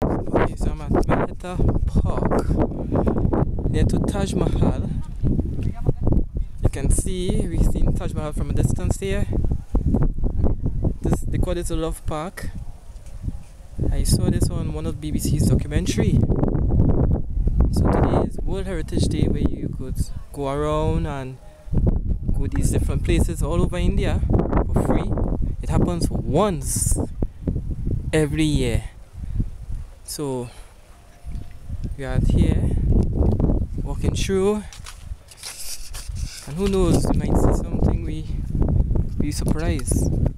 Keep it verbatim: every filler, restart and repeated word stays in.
Okay, so I'm at Mehta Park near to Taj Mahal. You can see, we've seen Taj Mahal from a distance here. This, they call this a love park. I saw this on one of B B C's documentary. So today is World Heritage Day, where you could go around and go these different places all over India for free. It happens once every year. So we are here walking through, and who knows, we might see something we be surprised.